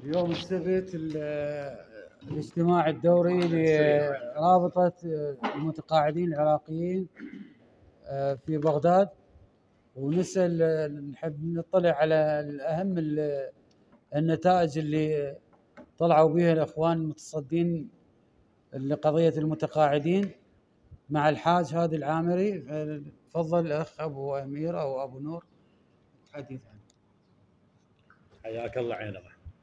يوم السبت الاجتماع الدوري لرابطة المتقاعدين العراقيين في بغداد، ونسأل نحب نطلع على أهم النتائج اللي طلعوا بها الإخوان المتصدين لقضية المتقاعدين مع الحاج هادي العامري. تفضل الأخ أبو أمير أو أبو نور حديث عنه. حياك الله عينه.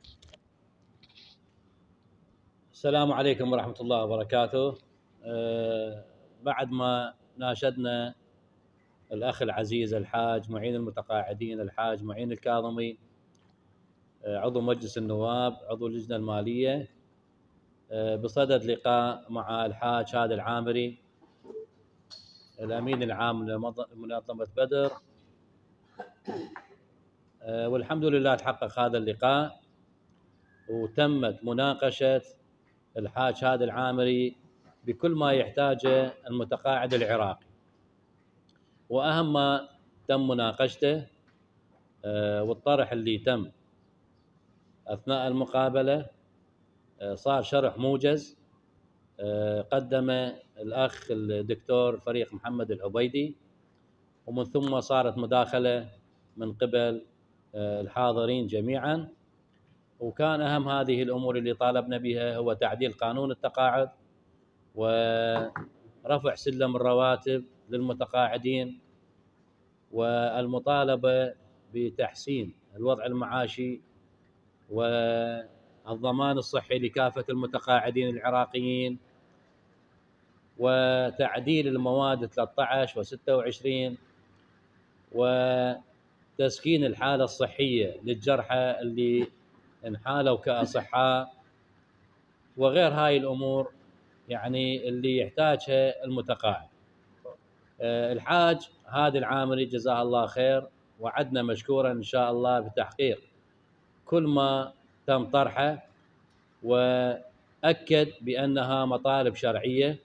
السلام عليكم ورحمة الله وبركاته. بعد ما ناشدنا الأخ العزيز الحاج معين المتقاعدين الحاج معين الكاظمي، عضو مجلس النواب عضو اللجنة المالية، بصدد لقاء مع الحاج هادي العامري الأمين العام لمنظمة بدر، والحمد لله تحقق هذا اللقاء وتمت مناقشة الحاج هادي العامري بكل ما يحتاجه المتقاعد العراقي. وأهم ما تم مناقشته والطرح اللي تم أثناء المقابلة، صار شرح موجز قدم الأخ الدكتور فريق محمد العبيدي، ومن ثم صارت مداخلة من قبل الحاضرين جميعا. وكان أهم هذه الأمور اللي طالبنا بها هو تعديل قانون التقاعد ورفع سلم الرواتب للمتقاعدين، والمطالبة بتحسين الوضع المعاشي والضمان الصحي لكافة المتقاعدين العراقيين، وتعديل المواد 13 و26، وتسكين الحالة الصحية للجرحى اللي انحالوا كأصحاء، وغير هاي الأمور يعني اللي يحتاجها المتقاعد. الحاج هادي العامري جزاه الله خير وعدنا مشكورا إن شاء الله بتحقيق كل ما تم طرحه، وأكد بأنها مطالب شرعية،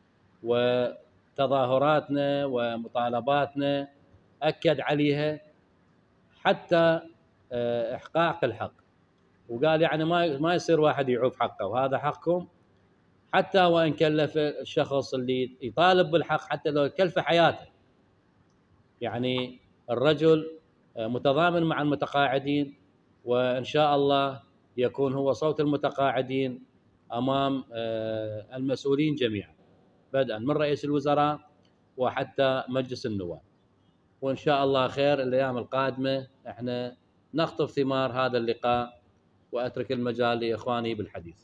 وتظاهراتنا ومطالباتنا أكد عليها حتى إحقاق الحق. وقال يعني ما يصير واحد يعوف حقه، وهذا حقكم، حتى وإن كلف الشخص اللي يطالب بالحق حتى لو كلف حياته. يعني الرجل متضامن مع المتقاعدين، وإن شاء الله يكون هو صوت المتقاعدين أمام المسؤولين جميعا، بدءا من رئيس الوزراء وحتى مجلس النواب. وإن شاء الله خير الأيام القادمة احنا نخطف ثمار هذا اللقاء، وأترك المجال لإخواني بالحديث.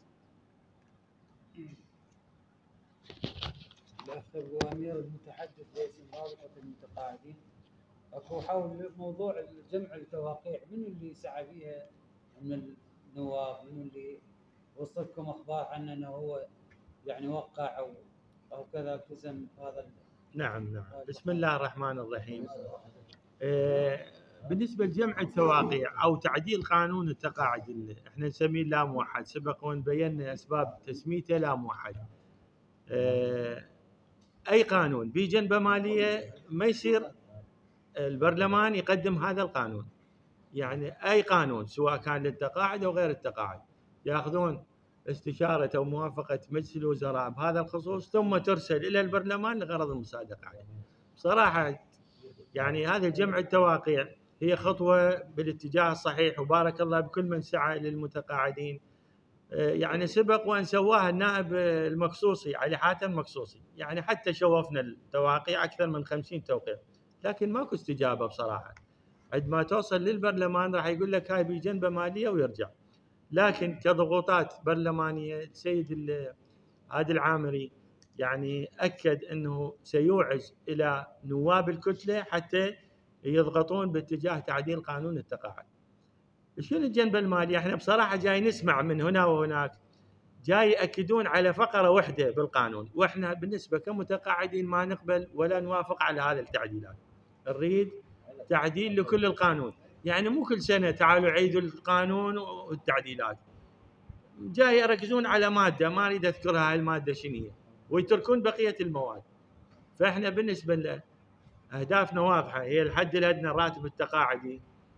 الأخ أبو أمير المتحدث باسم رابطة المتقاعدين، أكو حول موضوع جمع التوقيع، من اللي سعى فيها من النواب؟ من اللي وصلكم أخبار عنه أنه هو يعني وقع أو كذا التزم هذا؟ نعم. بسم الله الرحمن الرحيم. بالنسبة لجمع التواقيع أو تعديل قانون التقاعد اللي احنا نسميه لا موحد، سبق وان بينا أسباب تسميته لا موحد. أي قانون بجنبه مالية ما يصير البرلمان يقدم هذا القانون. يعني أي قانون سواء كان للتقاعد أو غير التقاعد يأخذون استشارة أو موافقة مجلس الوزراء بهذا الخصوص، ثم ترسل إلى البرلمان لغرض المصادقة عليه. بصراحة يعني هذا جمع التواقيع هي خطوة بالاتجاه الصحيح، وبارك الله بكل من سعى للمتقاعدين. يعني سبق وأن سواها النائب المقصوصي علي حاتم مقصوصي، يعني حتى شوفنا التواقيع أكثر من 50 توقيع، لكن ماكو استجابة بصراحة. عندما توصل للبرلمان راح يقول لك هاي بجنبه مالية ويرجع. لكن كضغوطات برلمانية السيد هادي العامري يعني أكد أنه سيوعز إلى نواب الكتلة حتى يضغطون باتجاه تعديل قانون التقاعد. شنو الجنبة المالية؟ احنا بصراحة جاي نسمع من هنا وهناك، جاي يأكدون على فقرة واحدة بالقانون، واحنا بالنسبة كمتقاعدين ما نقبل ولا نوافق على هذه التعديلات. نريد تعديل لكل القانون، يعني مو كل سنة تعالوا عيدوا القانون والتعديلات. جاي يركزون على مادة ما اريد اذكرها هاي المادة شنو هي، ويتركون بقية المواد. فاحنا بالنسبة له اهدافنا واضحة، هي الحد الادنى راتب التقاعدي،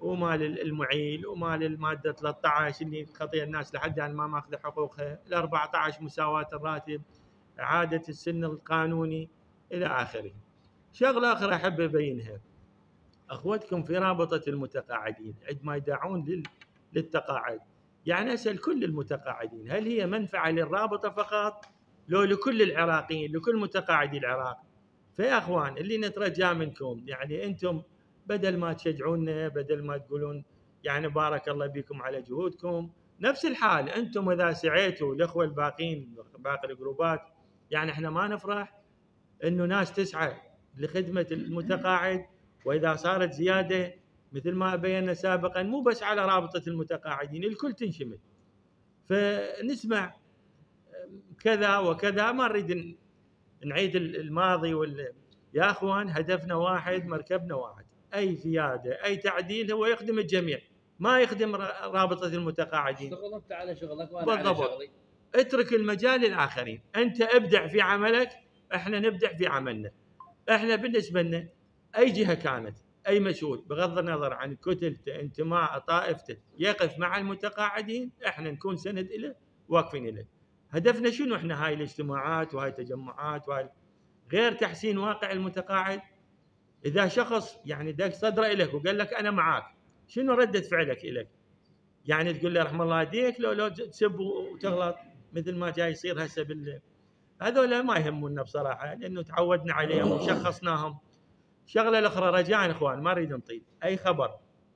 ومال المعيل ومال الماده 13 اللي خطيه الناس لحد الان ما ماخذه حقوقها، ال 14 مساواه الراتب، اعاده السن القانوني الى اخره. شغله اخرى احب ابينها، اخوتكم في رابطه المتقاعدين عندما يدعون للتقاعد، يعني اسال كل المتقاعدين هل هي منفعه للرابطه فقط لو لكل العراقيين، لكل متقاعدي العراق؟ فيا اخوان اللي نترجاه منكم يعني انتم بدل ما تشجعونا، بدل ما تقولون يعني بارك الله بكم على جهودكم، نفس الحال انتم اذا سعيتوا الاخوه الباقيين باقي الجروبات، يعني احنا ما نفرح انه ناس تسعى لخدمه المتقاعد، واذا صارت زياده مثل ما بينا سابقا مو بس على رابطه المتقاعدين، الكل تنشمل. فنسمع كذا وكذا، ما نريد نعيد الماضي يا اخوان هدفنا واحد، مركبنا واحد، اي زياده اي تعديل هو يخدم الجميع، ما يخدم رابطه المتقاعدين. اشتغل انت على شغلك وانا على بالضبط. شغلي. اترك المجال للاخرين، انت ابدع في عملك، احنا نبدع في عملنا. احنا بالنسبه لنا اي جهه كانت، اي مسؤول بغض النظر عن كتلته انتماء طائفته يقف مع المتقاعدين، احنا نكون سند له واقفين له. هدفنا شنو احنا؟ هاي الاجتماعات وهاي التجمعات وهاي غير تحسين واقع المتقاعد. اذا شخص يعني دق صدره اليك وقال لك انا معاك، شنو رده فعلك اليك؟ يعني تقول له رحم الله يهديك لو تسب وتغلط مثل ما جاي يصير هسه هذول ما يهمونا بصراحه، لانه تعودنا عليهم وشخصناهم. الشغله الاخرى رجاء اخوان ما نريد نطيل، اي خبر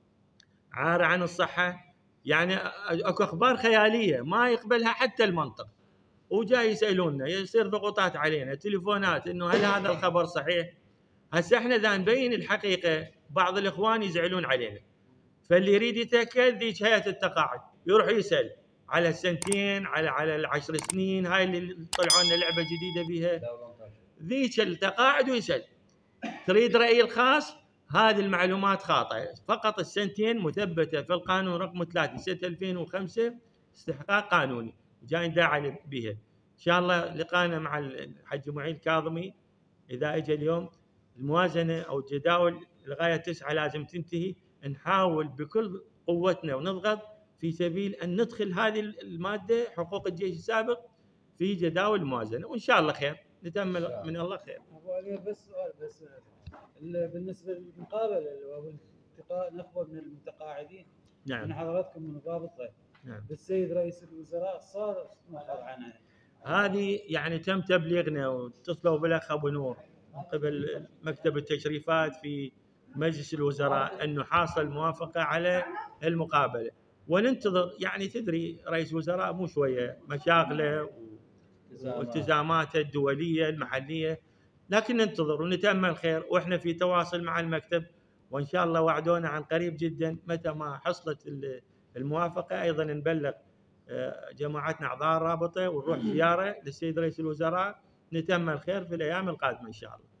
عار عن الصحه، يعني اكو اخبار خياليه ما يقبلها حتى المنطق، وجاي يسالوننا، يصير ضغوطات علينا، تليفونات انه هل هذا الخبر صحيح؟ هسه احنا اذا نبين الحقيقه بعض الاخوان يزعلون علينا، فاللي يريد يتاكد ذيك هيئه التقاعد يروح يسال على السنتين، على العشر سنين، هاي اللي طلعوا لنا لعبه جديده بها ذيك التقاعد، ويسال. تريد رايي الخاص؟ هذه المعلومات خاطئه، فقط السنتين مثبته في القانون رقم 3 سنه 2005 استحقاق قانوني، جاي نداعي بها. ان شاء الله لقانا مع الحج معين الكاظمي اذا اجى اليوم، الموازنه او الجداول لغايه 9 لازم تنتهي، نحاول بكل قوتنا ونضغط في سبيل ان ندخل هذه الماده حقوق الجيش السابق في جداول الموازنه، وان شاء الله خير، نتامل من الله خير. ابو علي بس سؤال بس، بالنسبه للمقابله او التقاء نخبه من المتقاعدين، نعم. من حضراتكم من ضابطه، نعم. بالسيد رئيس الوزراء صار مخبر عنها. هذه يعني تم تبليغنا، واتصلوا بالاخ ابو نور من قبل مكتب التشريفات في مجلس الوزراء انه حاصل موافقه على المقابله، وننتظر. يعني تدري رئيس الوزراء مو شويه مشاغله والتزاماته الدوليه المحليه، لكن ننتظر ونتامل خير، واحنا في تواصل مع المكتب، وان شاء الله وعدونا عن قريب جدا متى ما حصلت الموافقه ايضا نبلغ جماعتنا اعضاء الرابطه ونروح زياره للسيد رئيس الوزراء، نتامل خير في الايام القادمه ان شاء الله.